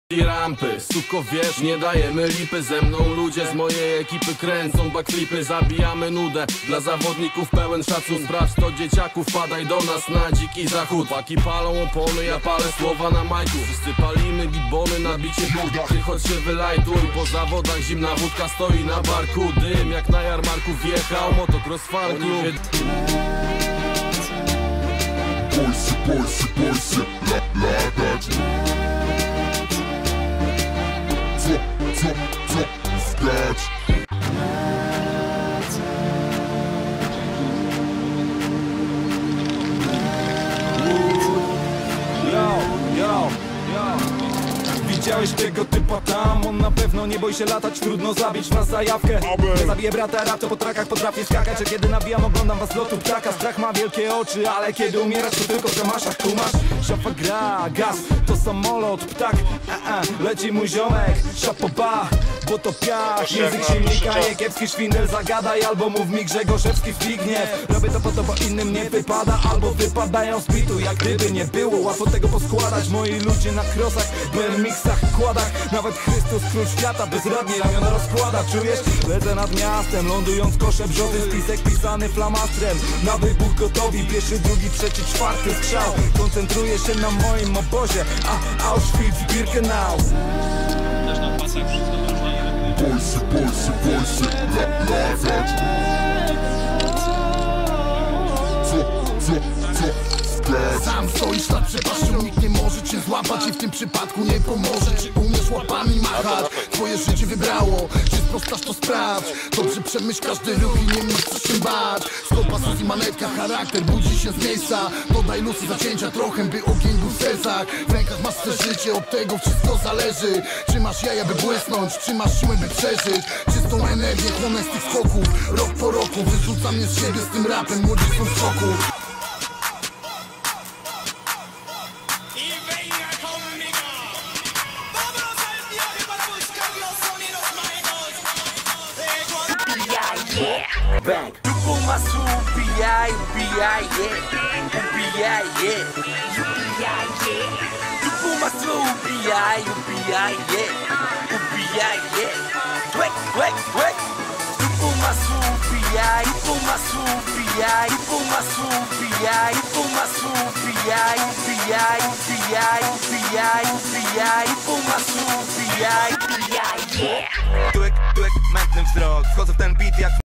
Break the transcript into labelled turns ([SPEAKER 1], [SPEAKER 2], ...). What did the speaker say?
[SPEAKER 1] I rampy, suko wiesz, nie dajemy lipy. Ze mną ludzie z mojej ekipy kręcą backflipy. Zabijamy nudę, dla zawodników pełen szacun. Sprawdź to dzieciaków, wpadaj do nas na dziki zachód. Paki palą opony, ja palę słowa na majku. Wszyscy palimy gitbony na bicie buda. Ty choć się wylajtuj, po zawodach zimna wódka stoi na barku. Dym jak na jarmarku wjechał motocross fan klub.
[SPEAKER 2] Boysy, latać. Co, skacz.
[SPEAKER 3] Yo. Widziałeś tego typa tam? On na pewno nie boi się latać. Trudno zabić was zajawkę. Nie zabiję brata, rap to po trakach potrafię skakać. Że kiedy nabijam, oglądam was z lotu ptaka. Strach ma wielkie oczy, ale kiedy umierać to tylko w zamaszach. Kumasz? Szafa gra, gaz to samolot, ptak. Leci mój ziomek, szapoba, bo to piach. Język silnika, nie kiepski szwindel. Zagadaj albo mów mi Grzegorzewski wpigniew. Robię to po to, bo innym nie wypada. Albo wypadają z bitu, jak gdyby nie było łatwo tego poskładać. Moi ludzie na krosach, byłem miksach, kładach. Nawet Chrystus, król świata, bezradnie ramiona rozkłada. Czujesz? Lecę nad miastem, lądując kosze brzozy. Spisek pisany flamastrem, na wybuch gotowi. Pierwszy, drugi, trzeci, czwarty strzał. Koncentruję się na moim obozie, a Auschwitz-Birkenau.
[SPEAKER 4] Też na pasach wszystko dobrze.
[SPEAKER 2] Boysy, latać. Co, skacz.
[SPEAKER 5] Sam stoisz nad przepaścią, nikt nie może cię złapać. I w tym przypadku nie pomoże, czy umiesz łapami machać. Twoje życie wybrało, czy sprostasz to sprawdź. Dobrze przemyśl każdy ruch i nie masz co się bać. Stopa, sus i manetka, charakter budzi się z miejsca. Dodaj lusy zacięcia trochę, by ogień był w sercach. W rękach masz swe życie, od tego wszystko zależy. Czy masz jaja, by błysnąć, czy masz siłę, by przeżyć. Czystą energię, chłonę z tych skoków. Rok po roku wyrzucam mnie z siebie z tym rapem. Młodzi są w szoku.
[SPEAKER 6] Bang. Tu fumaça, ubijaj, Tu fumaça, ubijaj, Tu fumaça, ubijaj, Mętny wzrok, wchodzę w ten beat jak